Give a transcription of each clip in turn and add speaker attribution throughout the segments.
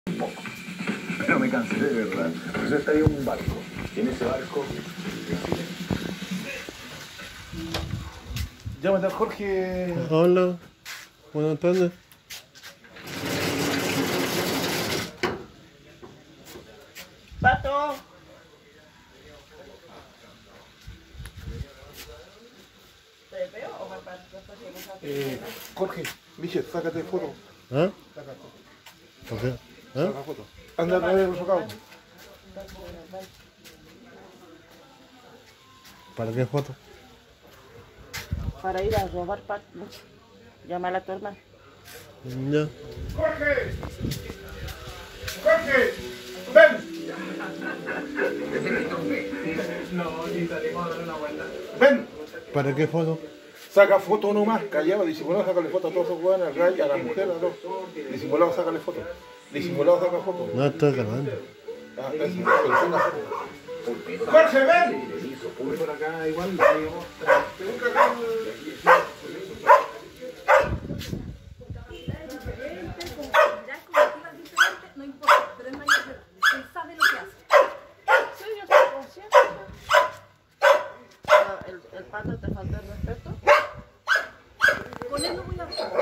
Speaker 1: Un poco, pero me cansé de verdad. Por eso estaría en un barco. Y en ese barco...
Speaker 2: Llámate a Jorge.
Speaker 3: Hola, buenas tardes.
Speaker 4: ¡Pato! ¿Te veo o me parece?
Speaker 2: Jorge, Michel, sácate foto.
Speaker 3: ¿Ah?
Speaker 2: Saca foto.
Speaker 3: ¿Por qué? ¿Ah?
Speaker 2: Saca foto. Anda a traer el socavo.
Speaker 3: ¿Para qué foto?
Speaker 4: Para ir a robar Pato. Llámala a tu hermano.
Speaker 3: Ya.
Speaker 2: ¡Jorge! ¡Jorge! ¡Ven!
Speaker 1: No, ni salimos a dar una vuelta.
Speaker 2: ¡Ven!
Speaker 3: ¿Para qué foto?
Speaker 2: Saca foto nomás, callado, disimulado, sácale foto a todos esos hueones, al Ray, a la mujer, a todos. Disimulado, sácale foto. Disimulado, saca foto.
Speaker 3: No, estoy grabando.
Speaker 2: Ah, eso, pero saca foto. ¡Jorge, ven!
Speaker 1: Por acá igual,
Speaker 5: no importa, pero es mayor de edad. Él sabe lo que hace.
Speaker 4: Sí, yo soy consciente. Pero el Pato te falta el respeto.
Speaker 5: Con él no voy a hablar.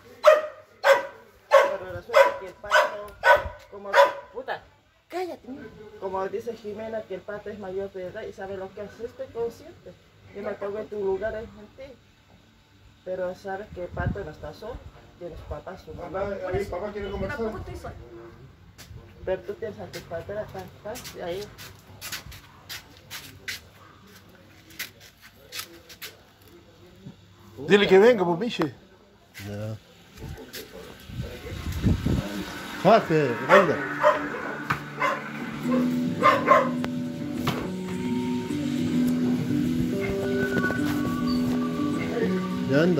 Speaker 4: Pero resulta que el Pato, como... ¡Puta! ¡Cállate! Como dice Jimena, que el Pato es mayor de edad y sabe lo que hace, estoy consciente. Yo me pongo en tu lugar en ti. Pero sabes que el Pato no está solo. Tiene su papá, su mamá.
Speaker 2: A mi papá quiere
Speaker 5: Yo
Speaker 2: conversar.
Speaker 5: tampoco estoy sola.
Speaker 4: Pero tú tienes a tus padres acá, y ahí.
Speaker 2: Dile que venga, pues, Michel.
Speaker 3: Ya. Jorge, venga. Ya anda.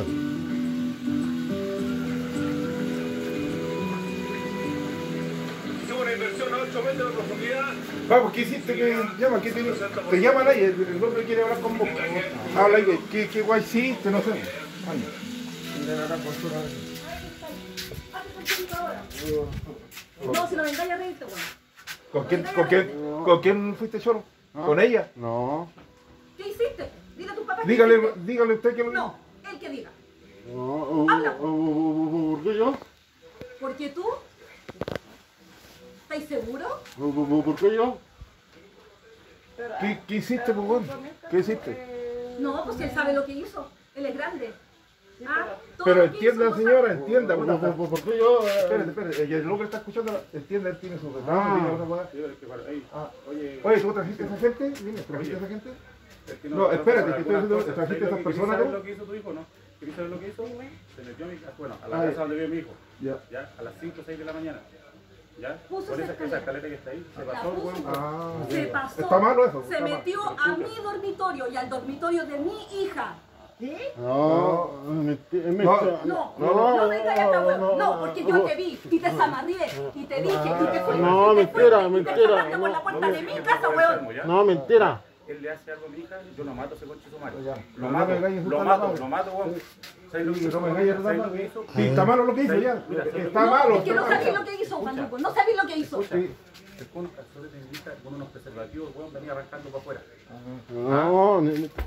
Speaker 1: Hicimos una inversión a 8 metros de profundidad.
Speaker 2: Vamos, ¿qué hiciste? ¿Qué llama? ¿Qué te llaman ahí? El hombre quiere hablar con vos. Habla ahí. ¿Qué guay hiciste? No sé. Anda. Miren acá con su...
Speaker 5: No, si no vengáis a reírte, bueno.
Speaker 2: ¿Con quién fuiste choro? ¿Con ella?
Speaker 3: No.
Speaker 5: ¿Qué hiciste? Dile a tu papá que
Speaker 2: Dígale usted que lo...
Speaker 5: No, él que diga.
Speaker 3: No.
Speaker 5: Habla.
Speaker 3: ¿Por qué yo?
Speaker 5: Porque tú... ¿Estás seguro?
Speaker 3: ¿Por qué yo?
Speaker 2: ¿Qué hiciste, pues, bueno? ¿Qué hiciste?
Speaker 5: No, pues él sabe lo que hizo. Él es grande. Ah, todo
Speaker 2: Pero
Speaker 5: lo que
Speaker 2: entienda,
Speaker 5: hizo,
Speaker 2: señora,
Speaker 5: sabe.
Speaker 2: entienda.
Speaker 3: ¿Por qué yo?
Speaker 2: Espérate. El loco que está escuchando, entienda, él tiene su reclamo. Diga una cosa. Oye, ¿tú trajiste a esa gente? Dime, ¿trajiste a esa gente? No, espérate, que estoy diciendo, ¿trajiste a estas personas?
Speaker 6: ¿Sabes lo que hizo tu hijo, no? ¿Sabes lo que hizo? Se metió a mi casa, bueno, a la casa donde vive mi hijo.
Speaker 2: Ya.
Speaker 6: Ya, a las 5 o 6 de la mañana. ¿Ya?
Speaker 5: Puso
Speaker 6: Por
Speaker 5: esa
Speaker 6: esa escalera que está ahí, se
Speaker 5: La
Speaker 6: pasó el
Speaker 5: puso.
Speaker 6: hueón.
Speaker 2: Ah,
Speaker 5: Se pasó.
Speaker 2: está malo eso.
Speaker 5: Se
Speaker 2: está mal.
Speaker 5: metió a mi dormitorio y al dormitorio de mi hija. ¿Qué?
Speaker 3: No,
Speaker 5: No vengáis acá, huevo. No, porque yo te vi y te zamarrié y te dije y te fuiste.
Speaker 3: No,
Speaker 5: y te fuiste,
Speaker 3: mentira,
Speaker 5: y te
Speaker 3: mentira.
Speaker 5: pasaste por la puerta de mi casa, huevón.
Speaker 6: ¿Ya?
Speaker 3: No, mentira.
Speaker 6: Él le hace algo a mi hija, yo lo mato a ese conche su madre.
Speaker 2: Ya.
Speaker 6: Lo
Speaker 2: No
Speaker 6: mato,
Speaker 2: me engañes,
Speaker 6: lo
Speaker 2: está
Speaker 6: mato,
Speaker 2: mal.
Speaker 6: lo mato, weón. ¿Sabes lo que
Speaker 2: Sí,
Speaker 6: hizo?
Speaker 2: no me engañes,
Speaker 6: ¿Sabes
Speaker 2: está
Speaker 6: lo que
Speaker 2: mal.
Speaker 6: hizo?
Speaker 2: Sí, está malo lo que hizo ya.
Speaker 6: Mira,
Speaker 2: Está
Speaker 5: No,
Speaker 2: malo.
Speaker 5: es que no
Speaker 2: está
Speaker 5: sabéis
Speaker 2: malo.
Speaker 5: lo que hizo, Juanluco. No sabéis lo que hizo.
Speaker 2: Sí.
Speaker 6: Es con unos calzones de invita, con unos preservativos, el weón venía arrancando para afuera.
Speaker 3: No,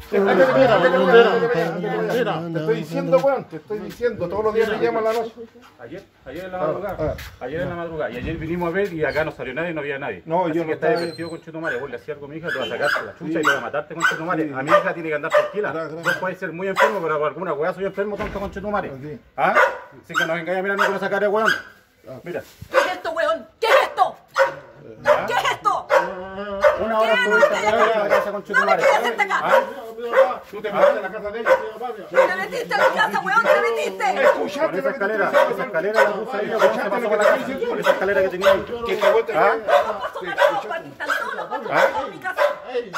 Speaker 3: mentira.
Speaker 2: Te estoy diciendo, weón, te estoy diciendo. Todos los días me llaman a la noche.
Speaker 6: Ayer en la madrugada. Ayer en la madrugada. Y ayer vinimos a ver y acá no salió nadie, no había nadie.
Speaker 2: No,
Speaker 6: Así
Speaker 2: yo
Speaker 6: que
Speaker 2: no
Speaker 6: está
Speaker 2: estaba-
Speaker 6: divertido con Chetumare. Vos le hacías algo a mi hija, te va a sacarte la chucha y te va a matarte con Chetumare. A mi hija tiene que andar tranquila.
Speaker 2: Gracias.
Speaker 6: Vos podés ser muy enfermo, pero por alguna weá soy enfermo tonto con Chetumare.
Speaker 2: Sí.
Speaker 6: ¿Ah? Así que no vengáis a mirarme con esa cara de weón. Mira.
Speaker 5: ¿Qué es esto, weón? ¿Qué es esto? ¿Qué es esto?
Speaker 6: Una hora estuviste acá en la casa con Chetumare.
Speaker 5: No me quieres acá.
Speaker 6: ¿Ah?
Speaker 2: Tú te metiste en la casa de ella.
Speaker 5: Te metiste en mi casa, weón, te metiste.
Speaker 6: Con
Speaker 2: Escuchaste
Speaker 6: esa
Speaker 2: lo que te
Speaker 6: escalera la puse ahí, weón, se pasó por la casa. Con esa escalera que tenía ahí.
Speaker 2: Que te vuelta.
Speaker 6: ¿Ah?
Speaker 5: Pasó una vez, están todos los cuatro en mi casa.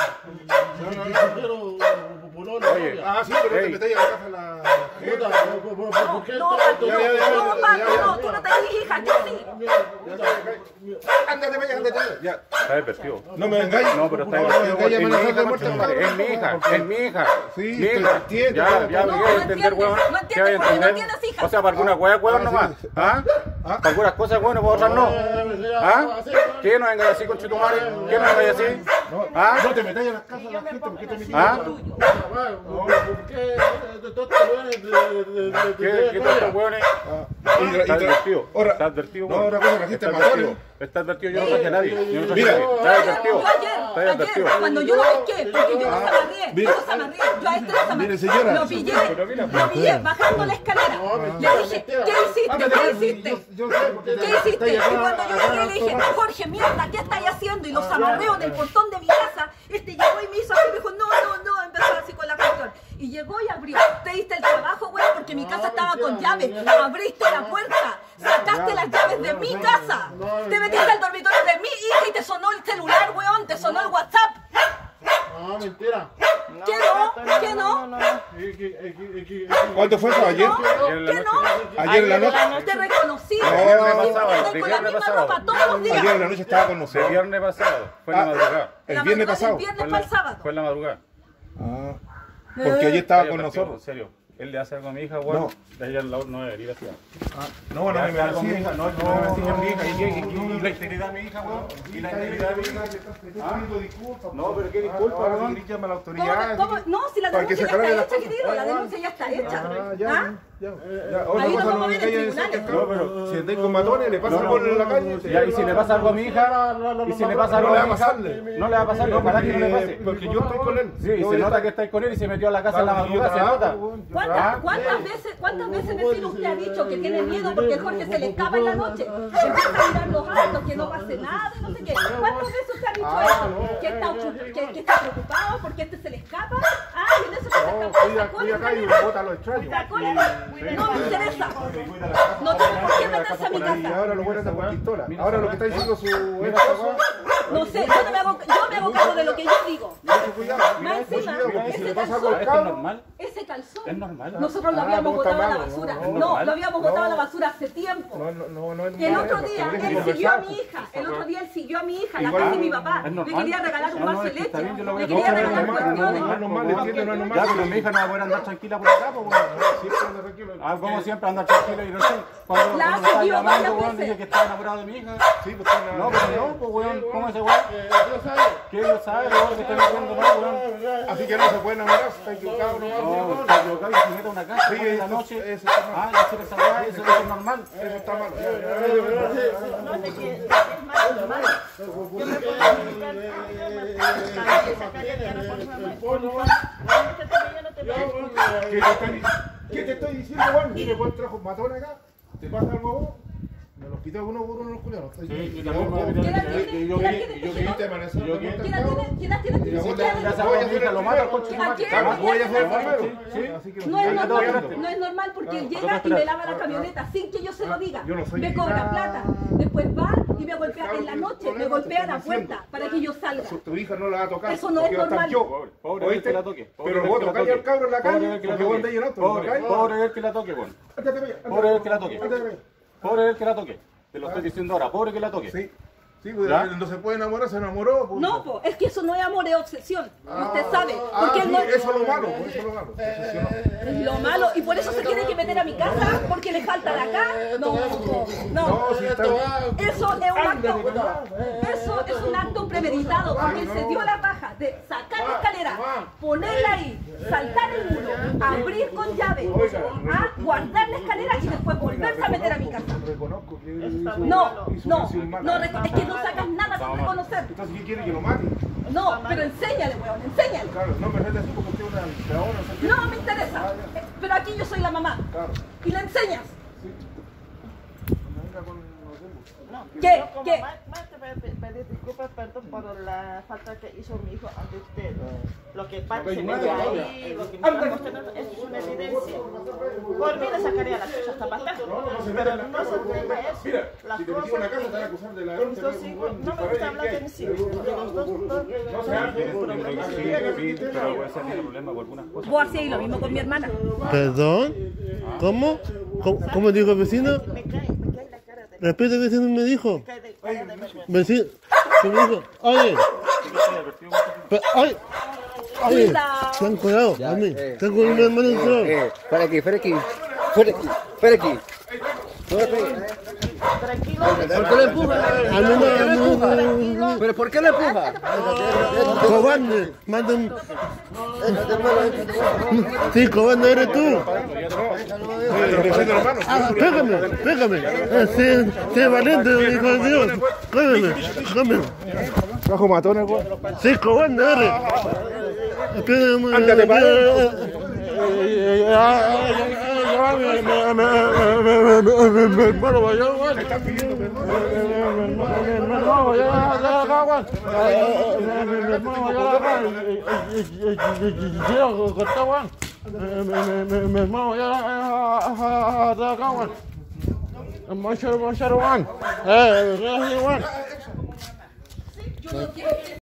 Speaker 6: Oye.
Speaker 2: Ah, sí, pero te
Speaker 6: Ey.
Speaker 2: metéis a la casa de la...
Speaker 3: ¿Por qué?
Speaker 5: No, Pato,
Speaker 2: Ya, ya, ya,
Speaker 5: no,
Speaker 2: ya,
Speaker 5: Pato,
Speaker 2: ya,
Speaker 5: no, tú no tenés hija, yo sí.
Speaker 2: Ándate, vaya, ándate. Ya.
Speaker 6: Está divertido.
Speaker 2: No me engañes.
Speaker 6: No, pero está
Speaker 2: No,
Speaker 6: divertido.
Speaker 2: me engañes,
Speaker 6: Es mi
Speaker 2: amenazas de
Speaker 6: hija,
Speaker 2: muerte.
Speaker 6: conchetumare. Es mi hija, es mi hija.
Speaker 2: Sí,
Speaker 6: Mi
Speaker 2: te
Speaker 6: hija.
Speaker 2: entiendo,
Speaker 6: Ya,
Speaker 2: pero-
Speaker 6: ya,
Speaker 5: No,
Speaker 6: voy a
Speaker 5: no
Speaker 6: entender,
Speaker 5: entiendes,
Speaker 6: weón.
Speaker 5: no
Speaker 6: ¿Qué
Speaker 5: entiendes
Speaker 6: voy a
Speaker 5: porque no
Speaker 6: entender?
Speaker 5: tienes hija.
Speaker 6: O sea, para alguna weá, weón nomás. ¿Ah? Para algunas cosas, bueno, para otras no. ¿Ah? ¿Qué no vengáis así con Chetumare? ¿Qué no vengáis así? ¿Ah?
Speaker 2: No te metáis en las casas de la gente, ¿por qué te metías?
Speaker 6: ¿Ah?
Speaker 3: ¿Qué
Speaker 6: ¿Qué tal, hueones? Está advertido. Está advertido.
Speaker 2: No, otra cosa, la gente es matona.
Speaker 6: Está advertido, yo no traje a nadie. Yo no traje
Speaker 2: Mira.
Speaker 6: a nadie. Está advertido.
Speaker 5: Yo ayer, cuando yo lo pesqué, porque yo los amarré, yo a este los amarré,
Speaker 2: Mire, señora.
Speaker 5: lo pillé bajando la escalera, le dije, ¿qué hiciste? ¿Qué hiciste? Y cuando yo llegué le dije, Jorge, mierda, ¿qué estáis haciendo? Y los amarreo en el portón de mi casa, llegó y me hizo así, me dijo, no, empezó así con la cuestión. Y llegó y abrió, te diste el trabajo, güey, porque mi casa estaba con llave, abriste la puerta, sacaste las llaves de mi casa, te metiste al dormitorio de mi hija y te sonó el celular, weón, te sonó el WhatsApp.
Speaker 3: No, mentira.
Speaker 5: ¿Qué no?
Speaker 2: ¿Cuándo fue eso? ¿Ayer?
Speaker 5: ¿Qué no?
Speaker 2: Ayer en la noche.
Speaker 5: Te reconocí,
Speaker 6: ¿De
Speaker 5: con la misma ropa todos los días.
Speaker 2: Ayer en la noche estaba con
Speaker 6: El
Speaker 2: nosotros.
Speaker 6: viernes pasado. Fue en la madrugada.
Speaker 2: El viernes pasado.
Speaker 5: El viernes para el sábado.
Speaker 6: Fue en la madrugada.
Speaker 2: Ah, porque ayer estaba con nosotros.
Speaker 6: En serio. Él le hace algo a mi hija, bueno. Ella no debería hacer.
Speaker 2: No, no me
Speaker 6: algo a mi
Speaker 2: así.
Speaker 6: hija, no me así a mi hija. Y la integridad de mi hija, weón. Y la integridad de mi hija. No, pero qué disculpa, weón.
Speaker 2: Llama a la autoridad.
Speaker 5: ¿Cómo? No, si la
Speaker 2: Para que
Speaker 5: denuncia
Speaker 2: se
Speaker 5: ya
Speaker 2: aclare
Speaker 5: está
Speaker 2: la
Speaker 5: hecha,
Speaker 2: cosa.
Speaker 5: querido, la denuncia ya está hecha. ¿Ah?
Speaker 2: Otra
Speaker 5: Ahí
Speaker 2: cosa
Speaker 5: nos
Speaker 2: no
Speaker 5: vamos a
Speaker 2: me
Speaker 5: ver en
Speaker 2: calles,
Speaker 5: tribunales.
Speaker 2: no, pero si estáis con matones, le pasa algo en la calle.
Speaker 6: Ya, y si le pasa algo a mi hija, y si le pasa algo a mi hija, no le va a pasar, ojalá que no le pase.
Speaker 2: Porque yo estoy con él.
Speaker 6: Sí, se nota que estáis con él y se metió a la casa en la madrugada, se nota.
Speaker 5: ¿Cuántas veces vecino usted ha dicho que tiene miedo porque el Jorge se le escapa en la noche? Empieza a mirar los autos, que no pase nada, no sé qué. ¿Cuántas veces usted ha dicho eso? Que está preocupado porque este se le escapa. Ah, y en eso se escapa.
Speaker 2: Cuida acá y bota a los extraños.
Speaker 5: No me interesa. No tiene por qué meterse a mi
Speaker 2: Y
Speaker 5: casa.
Speaker 2: ahora lo bueno está con pistola. Ahora lo que está diciendo su
Speaker 5: No sé, yo me hago cargo de lo que yo digo. Más encima, ese calzón,
Speaker 6: ¿Es normal?
Speaker 5: ese calzón,
Speaker 6: Es normal.
Speaker 5: nosotros lo habíamos botado a la basura. No, lo habíamos botado a la basura hace tiempo. El otro día él siguió a mi hija. El otro día él siguió a mi hija, la casa de mi papá. Le quería regalar un vaso de leche. Le quería regalar cuestiones.
Speaker 6: Ya, pero mi hija no va a poder andar tranquila por acá, pues, weón. Como siempre andar tranquila y no sé. Cuando
Speaker 5: La
Speaker 6: me estaba
Speaker 5: siguió
Speaker 6: llamando,
Speaker 5: varias
Speaker 6: weón,
Speaker 5: veces.
Speaker 6: dije que estaba enamorado de mi hija.
Speaker 2: Sí, pues está
Speaker 6: No, pero no, pues, weón, ¿cómo ese weón? ¿Qué Dios sabe, weón, que está diciendo, no, weón?
Speaker 2: Así que no se puede enamorar, está equivocado nomás.
Speaker 6: No, está equivocado y se mete a una casa,
Speaker 2: Sí,
Speaker 6: en la
Speaker 2: eso
Speaker 6: noche.
Speaker 2: está mal.
Speaker 6: Ah, la chica esa weá, eso es normal.
Speaker 2: Eso está malo.
Speaker 4: No, de que es malo. Yo me puedo explicar,
Speaker 2: ¿Qué te estoy diciendo, Juan? Mire, vos trajo un matón acá, te pasa algo a vos, me los quité uno por uno los culiados.
Speaker 6: Sí, yo también yo
Speaker 2: ¿Qué
Speaker 5: edad tiene?
Speaker 6: ya sabes, mi hija lo mata al coche.
Speaker 5: ¿A quién?
Speaker 2: voy a hacer primero.
Speaker 6: Sí.
Speaker 5: No es normal porque él llega y me lava la camioneta sin que yo se lo diga. Me cobra plata. Después va y me golpea en la noche, me golpea la puerta para que yo salga.
Speaker 2: Tu hija no la va a tocar.
Speaker 5: Eso no es normal.
Speaker 6: Pobre el que la toque.
Speaker 2: Pero vos tocáis al cabro en la calle, porque vos andáis en auto, ¿lo tocáis?
Speaker 6: Pobre el que la toque, weón. Pobre el que la toque. Pobre el que la toque. Te lo estoy diciendo ahora, pobre que la toque.
Speaker 2: Sí. Sí, pues
Speaker 6: ¿Ya?
Speaker 2: no se puede enamorar, se enamoró. Pues.
Speaker 5: No, pues, es que eso no es amor, es obsesión. Usted sabe. Porque él
Speaker 2: sí,
Speaker 5: no...
Speaker 2: eso es lo malo, eso es lo malo. Obsesionó.
Speaker 5: Lo malo, y por eso se tiene que meter a mi casa, porque le falta de acá. No.
Speaker 2: Si está...
Speaker 5: Eso es un acto. Eso es un acto premeditado, porque él se dio la paja de sacar la escalera, ponerla ahí, saltar el muro, abrir con llave, guardar la escalera y después volverse a meter a mi casa.
Speaker 2: Reconozco que
Speaker 5: Es que no sacas nada sin reconocer.
Speaker 2: Entonces, ¿qué quiere que lo mate?
Speaker 5: No, pero enséñale, weón, enséñale.
Speaker 2: Claro, no me rete así porque usted es una dictadora.
Speaker 5: No me interesa. Pero aquí yo soy la mamá.
Speaker 2: Claro.
Speaker 5: Y le enseñas.
Speaker 2: Venga con los demos.
Speaker 5: ¿Qué?
Speaker 4: Como
Speaker 5: ¿Qué?
Speaker 4: más te pedir disculpas, perdón, por la falta que hizo mi hijo ante usted. Lo que parte se mete ahí, lo que me está mostrando, eso es una evidencia. Por mí le sacaría la chucha hasta para atrás, pero no se trata de eso.
Speaker 2: Mira,
Speaker 4: Las
Speaker 2: si te metí en la casa te van a acusar de la...
Speaker 4: de mis dos hijos, no me gusta hablar de mis hijos, de los dos,
Speaker 2: No se hace.
Speaker 6: Sí, pero puede ser un problema por algunas cosas.
Speaker 5: Vos hacías lo mismo con mi hermana.
Speaker 3: ¿Perdón? ¿Cómo? ¿Cómo dijo el vecino?
Speaker 4: me cae la cara de...
Speaker 3: Repite, el vecino me dijo.
Speaker 4: Me cae de cara de vergüenza.
Speaker 3: Vecino, ¿qué me dijo? Oye, oye,
Speaker 5: Cuidado.
Speaker 3: ten cuidado, a mí. Tengo un hermano entrado.
Speaker 7: Para aquí.
Speaker 4: Tranquilo.
Speaker 7: ¿Por qué le empuja? ¿Pero por qué le empuja?
Speaker 3: Cobarde, manden. Sí, cobarde eres tú. Pégame. Sí, valiente, hijo de Dios. Cómeme.
Speaker 2: Bajo matones, güey.
Speaker 3: Sí, cobarde eres.
Speaker 2: Ándate, padre.
Speaker 3: Mi hermano vaya, Juan. Mi hermano vaya, Juan. Mi hermano vaya, quiero cortar, Juan. Mi hermano vaya, Juan. Juan. Juan.
Speaker 5: Yo no quiero